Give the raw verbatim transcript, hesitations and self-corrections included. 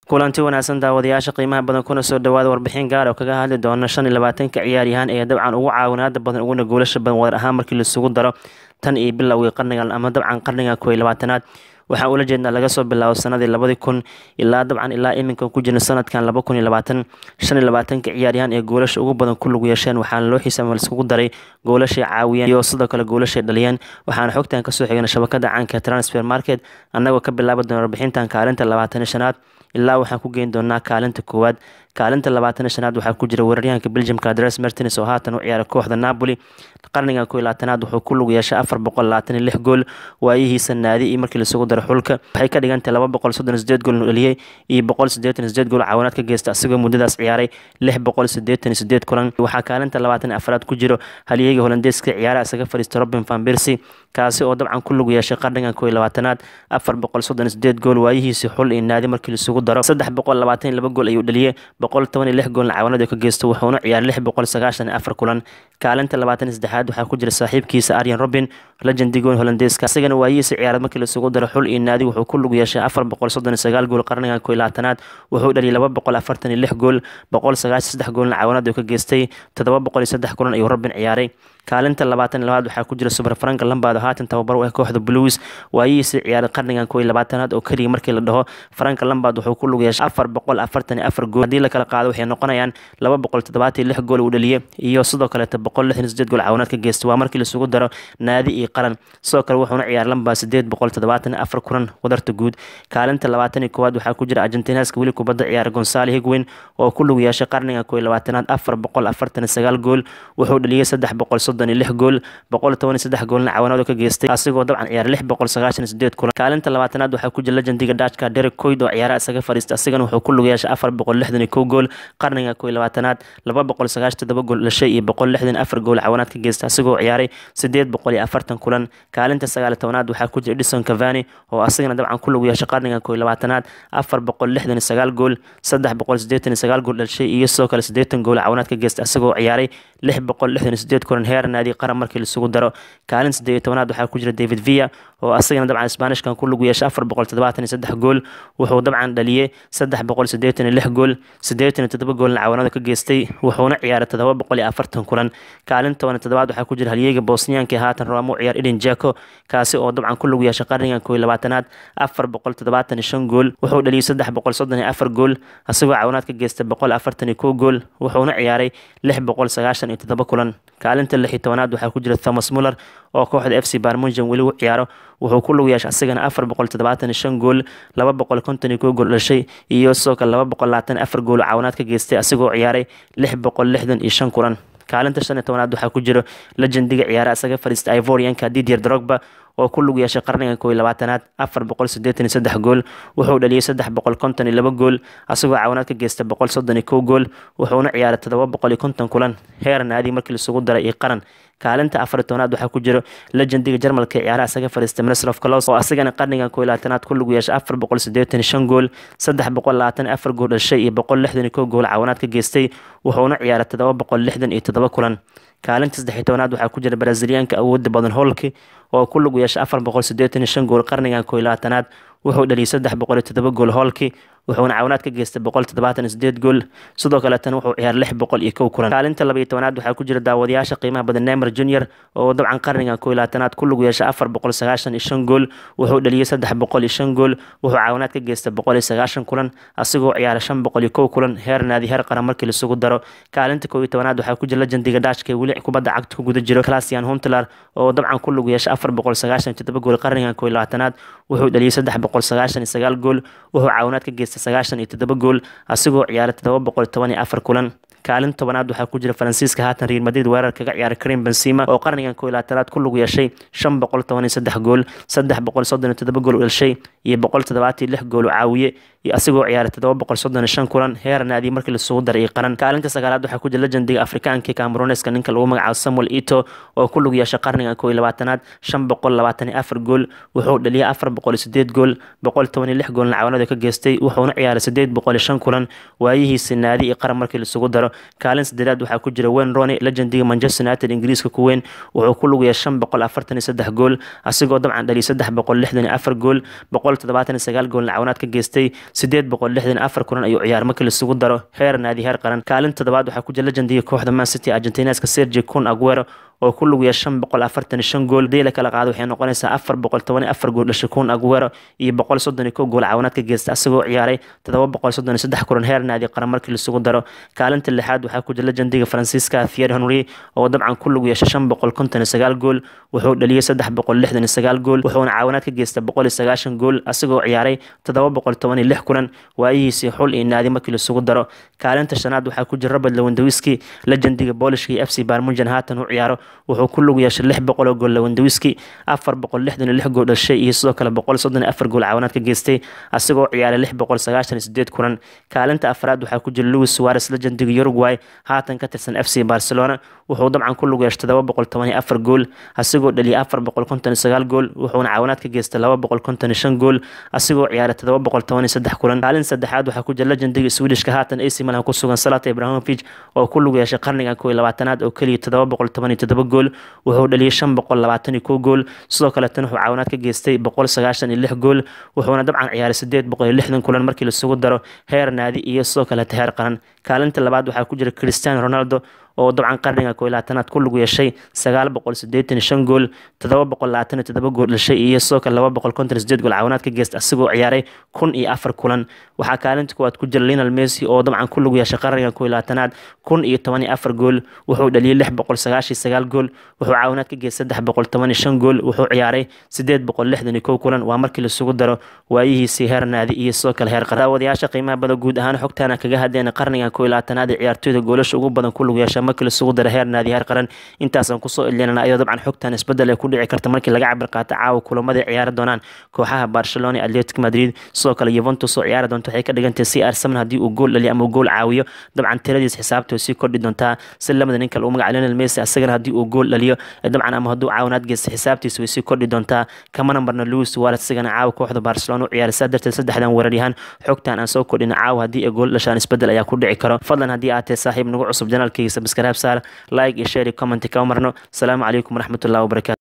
kulanti wanaagsan daawadayaasha qiimaha badan kuna soo dhawaada warbixin gaar oo kaga hadli doona shan iyo labaatanka ciyaaryahan ee dabcan ugu caawinaada badan uguna goolasha badan wadar ahaan markii la isugu daro tan iyo bilowgii qarnigan ama dabcan qarniga kow iyo labaatanaad waxaan ula jeednaa laga soo bilaabo sanadii labadi kun ilaa dabcan ilaa iminka ku jirna sanadkan laba kun iyo labaatan shan iyo labaatanka ciyaaryahan ee goolasha ugu badan ku lug yeesheen waxaana loo xiisaama laiskugu daray goolashay caawiyeen iyo sidoo kale goolashay dhaliyeen waxaana xogtan kasoo xigana shabakada caanka transfer market annagoo ka bilaabi doona warbixintan kaalinta labaatan iyo shanaad ilaa waxaan ku geyn doonaa kaalinta koowaad kaalinta labaatan iyo shanaad waxaa ku jira weeraryahanka Belgiumka Dries Mertens oo haatan u ciyaara kooxda Napoli qarniga kow iyo labaatanaad wuxuu ku lug yeeshay afar boqol labaatan iyo lix gool waayihiisa naadi iyo markii la isugu daro xulka waxay ka dhigantay laba boqol soddon iyo siddeed gool dhaliyay iyo boqol siddeetan iyo siddeed gool caawinaad ka geystay asagoo muddadaas ciyaaray lix boqol siddeetan iyo siddeed kulan waxaa kaalinta labaatan iyo afraad ku jiro halyeeyga Hollandeeska ciyaaraha isaga fadhiista Robin van Persie kaasi oo dabcan ku lug yeeshay qarniga kow iyo labaatanaad afar boqol soddon iyo siddeed gool waayihiisa xul iyo naadi markii la isugu daro saddex boqol labaatan iyo laba gool ayuu dhaliyay boqol toban iyo lix gool caawinaad ka geystay wuxuuna ciyaaray lix boqol sagaashan iyo afar kulan kaalinta labaatan iyo saddexaad waxaa ku jira saaxiibkiisa Arjen Robben legendigoon Hollandeeska asagana waayihiisa ciyaarad markii la isugu daro xul iyo naadi wuxuu ku lug yeeshay afar boqol soddon iyo sagaal gool qarniga kow iyo labaatanaad wuxuu dhaliyay laba boqol afartan iyo lix gool boqol sagaashan iyo saddex gool caawinaad ka geystay toddoba boqol iyo saddex kulan ayuu Robben ciyaaray kaalinta labaatan iyo labaad waxaa ku jira Super Frank Lampard oo haatan tababar u ah kooxda Blues waayihiisa ciyaaray qarnigan kow iyo labaatanaad oo kaliya markii la dhaho Frank Lampard wuxuu ku lug yeeshay afar boqol afartan iyo afar gool hadii la kala qaado waxay noqonayaan laba boqol toddobaatan iyo lix gool uu dhaliyay iyo sidoo kale boqol lixdan iyo siddeed gool caawinaad ka geystay waa markii la isugu daro naadi iyo qaran sidoo kale wuxuuna ciyaaray Lampard siddeed boqol toddobaatan iyo afar kulan wadarta guud kaalinta labaatan iyo koowaad waxaa ku jira Argentinaska wili kubadda ciyaara Gonzalo Higuain oo ku lug yeeshay qarnigan kow iyo labaatanaad afar boqol afartan iyo sagaal gool wuxuu dhaliyay saddex boqol soddon iyo lix gool boqol toban iyo saddex goolna caawinaad ka geystay asigoo dabcan ciyaaray lix boqol sagaashan iyo siddeed kulan kaalinta labaatanaad waxaa ku jira legendiga Dutchka Derek Kuyt oo ciyaaraha isaga fadhiista asigana wuxuu ku lug yeeshay afar boqol lixdan iyo kow gool qarniga kow iyo labaatanaad laba boqol sagaashan iyo toddoba gool dhashay iyo boqol lixdan iyo afar gool caawinaad ka geystay asigoo ciyaaray siddeed boqol iyo afartan kulan kaalinta sagaal iyo tobanaad waxaa ku jira Edinson Cavani oo asagana dabcan ku lug yeeshay qarniga kow iyo labaatanaad afar boqol lixdan iyo sagaal gool saddex boqol siddeetan iyo sagaal gool dhashay iyo sidoo kale siddeetan gool caawinaad ka geystay asagoo ciyaaray lix boqol lixdan iyo siddeed kulan heer naadi qaran markii la isugu daro kaalin siddeed iyo tobanaad waxaa ku jira David Villa oo asagana dabcan Isbaanishkan ku lug yeeshay afar boqol toddobaatan iyo saddex gool wuxuu dabcan dhaliyay saddex boqol siddeetan iyo lix gool siddeetan iyo toddoba gool caawinaad ka geystay wuxuuna ciyaaray toddoba boqol iyo afartan kulan kaalin toban iyo toddobaad waxaa ku jira halyeeyga Bosnianka ee haatan Roma u ciyaar Edin Dzeko kaasi oo dabcan ku lug yeeshay qarnigan kow iyo labaatanaad afar boqol toddobaatan iyo shan gool wuxuu dhaliyay saddex boqol soddon iyo afar gool asagoo caawinaad ka geystay boqol afartan iyo kow gool wuxuuna ciyaaray lix boqol sagaashan iyo toddoba kulan kaalinta lix iyo tobanaad waxaa ku jira Thomas Muller oo kooxda F C Bayern Munich weli u ciyaaro wuxuu ku lug yeeshay asagana afar boqol toddobaatan iyo shan gool laba boqol konton iyo kow gool dhashay iyo sidoo kale laba boqol labaatan iyo afar gool caawinaad ka geystay asagoo ciyaaray lix boqol lixdan iyo shan kulan kaalinta shan iyo tobanaad waxaa ku jira legendiga ciyaaraha isaga fadhiista Ivorianka Didier Drogba oo ku lug yeeshay qarniga kow iyo labaatanaad afar boqol siddeetan iyo saddex gool wuxuu dhaliyay saddex boqol konton iyo laba gool asagoo caawinaad ka geystay boqol soddon iyo kow gool wuxuuna ciyaaray toddoba boqol iyo konton kulan heer naadi markii la isugu daray iyo qaran kaalinta afar iyo tobanaad waxaa ku jira legendiga Jarmalka ciyaaraha isaga fadhiista Miroslav Klose oo asagana qarnigan kow iyo labaatanaad ku lug yeeshay afar boqol siddeetan iyo shan gool saddex boqol labaatan iyo afar gool dhashay iyo boqol lixdan iyo kow gool caawinaad ka geystay wuxuuna ciyaaray toddoba boqol lixdan iyo toddoba kulan kaalinta saddex iyo tobanaad waxaa ku jira Brazilianka awoodda badan Hulk oo ku lug yeeshay afar boqol siddeetan iyo shan gool qarnigan kow iyo labaatanaad wuxuu dhaliyay saddex boqol iyo toddoba gool Hulk wuxuuna caawinaad ka geystay boqol toddobaatan iyo siddeed gool sidoo kale tan wuxuu ciyaaray lix boqol iyo kow kulan kaalinta laba iyo tobanaad waxaa ku jira daawadayaasha qiimaha badan Neymar Junior oo dabcan qarnigan kow iyo labaatanaad ku lug yeeshay afar boqol sagaashan iyo shan gool wuxuu dhaliyay saddex boqol iyo shan gool wuxuu caawinaad ka geystay boqol iyo sagaashan kulan asagoo ciyaaray shan boqol iyo kow kulan heer naadi heer qaran markii la isugu daro kaalinta kow iyo tobanaad waxaa ku jira legendiga Dutchka wili kubadda cagta ku guda jiro Klaas-Jan Huntelaar oo dabcan ku lug yeeshay afar boqol sagaashan iyo toddoba gool qarnigan kow iyo labaatanaad wuxuu dhaliyay saddex boqol sagaashan iyo sagaal gool wuxuu caawinaad ka geystay sagaashan iyo toddoba gool asigoo ciyaaray toddoba boqol toban iyo afar kulan kaalin tobanaad waxaa ku jira Faransiiska haatan Real Madrid weerar kaga ciyaaray Karim Benzema oo qarnigan kow iyo labaatanaad ku lug yeeshay shan boqol toban iyo saddex gool saddex boqol soddon iyo toddoba gool dhashay iyo boqol toddobaatan iyo lix gool caawiye iyo asigoo ciyaaray toddoba boqol soddon iyo shan kulan heer naadi markii la soo daray qaran kaalinta sagaalaad waxaa ku jira legendiga Afrikaanka Camerooniska ninka lagu magacaabo Samuel Eto'o oo ku lug yeeshay qarnigan kow iyo labaatanaad shan boqol labaatan iyo afar gool wuxuu dhaliyay afar boqol iyo siddeed gool boqol toban iyo lix gool caawinaad ka geystay wuxuuna ciyaaray siddeed boqol iyo shan kulan waayihiisa naadi iyo qaran markii la soo daro kaalin saddexaad waxaa ku jira Wayne Rooney legendiga Manchester United Ingiriiska ku weyn wuxuu ku lug yeeshay shan boqol afartan iyo saddex gool asigoo dabcan dhaliyay saddex boqol lixdan iyo afar gool boqol toddobaatan iyo sagaal gool caawinaad ka geystay sideed boqol lixdan iyo afar kulan ayuu ciyaar markii la isugu daro heer naadi heer qaran. kaalin toddobaad waxaa ku jira legendiga kooxda Man City Argentinaska Sergio Kun Aguero oo ku lug yeeshay shan boqol afartan iyo shan gool. hadii la kala qaado waxay noqonaysaa afar boqol toban iyo afar gool dhashay Kun Aguero iyo boqol soddon iyo kow gool caawinaad ka geystay asagoo ciyaaray toddoba boqol soddon iyo saddex kulan heer naadi qaran markii la isugu daro. kaalinta lixaad waxaa ku jira legendiga Faransiiska Thierry Henry oo dabcan ku lug yeeshay shan boqol konton iyo sagaal gool, wuxuu dhaliyay saddex boqol lixdan iyo sagaal gool, wuxuuna caawinaad ka geystay boqol iyo sagaashan gool asagoo ciyaaray toddoba boqol toban iyo lix kulan waayihiisii xul iyo naadi markii la isugu daro. kaalinta shanaad waxaa ku jira Robert Lewandowski legendiga Boolishka iyo F C Bayern Munchen haatan u ciyaaro, wuxuu ku lug yeeshay lix boqol oo gool. Lewandowski afar boqol lixdan iyo lix gool dhashay iyo sidoo kale boqol soddon iyo afar gool caawinaad ka geystay asagoo ciyaaray lix boqol sagaashan iyo sideed kulan. kaalinta afraad waxaa ku jira Luis Suarez legendiga Uruguay haatan ka tirsan F C Barcelona, wuxuu dabcan ku lug yeeshay toddoba boqol toban iyo afar gool asagoo dhaliyay afar boqol konton iyo sagaal gool, wuxuuna caawinaad ka geystay laba boqol konton iyo shan gool asagoo ciyaaray toddoba boqol toban iyo saddex kulan. kaalin saddexaad waxaa ku jira legendiga Swedishka haatan A C Milan ku sugan Zlatan Ibrahimovic oo ku lug yeeshay qarniga kow iyo labaatanaad oo kaliya toddoba boqol toban iyo toddoba gool, wuxuu dhaliyay shan boqol labaatan iyo kow gool, sidoo kale tan wuxuu caawinaad ka geystay boqol sagaashan iyo lix gool, wuxuuna dabcan ciyaaray sideed boqol iyo lixdan kulan markii la isugu daro heer naadi iyo sidoo kale heer qaran. kaalinta labaad waxaa ku jira Cristiano Ronaldo oo dabcan qarniga kow iyo labaatanaad ku lug yeeshay sagaal boqol siddeetan iyo shan gool, toddoba boqol labaatan iyo toddoba gool dhashay iyo sidoo kale laba boqol konton iyo sideed gool caawinaad ka geystay asagoo ciyaaray kun iyo afar kulan. waxaa kaalinta koowaad ku jira Lionel Messi oo dabcan ku lug yeeshay qarniga kow iyo labaatanaad kun iyo toban iyo afar gool, wuxuu dhaliyay lix boqol sagaashan iyo sagaal gool, wuxuu caawinaad ka geystay saddex boqol toban iyo shan gool, wuxuu ciyaaray sideed boqol lixdan iyo kow kulan. waa markii la isugu daro waayihiisii heer naadi iyo sidoo kale heer qaran. daawadayaasha qiimaha badan guud ahaan xogtaana kaga hadlayna qarniga kow iyo labaatanaad ee ciyaartooyda goolasha ugu badan ku lug yeeshay markii la isugu daro heer naadi heer qaran. intaasaan kusoo ilinana ayadoo dabcan xogtan isbedel ay ku dhici karta markii laga cabir qaato caawa kulamada ciyaari doonaan kooxaha Barcelona, Atletico Madrid, sidoo kale Juventus oo ciyaari doonto waxay ka dhigantahay C R seven haddii uu gool dhaliyo ama uu gool caawiyo dabcan tiradiis xisaabtooda sii kordhi doontaa si lamada nin kale uu magac Lionel Messi asagana haddii uu gool dhaliyo dabcan ama hadduu caawinaad geysto xisaabtiisa way sii kordhi doontaa. kama nambarna Luis Suarez asagana caawa kooxda Barcelona u ciyaaraysa darteed saddexdan weeraryahan xogtan aan soo kordhina caawa haddii ay gool dhashaan isbedel ayaa ku dhici karo. fadlan haddii aad tahay saaxiib nagu cusub janaalkayga subscribe saar, like iyo share iyo comment ka marno. Assalamu calaykum waraxmatullaahi wabarakaatu.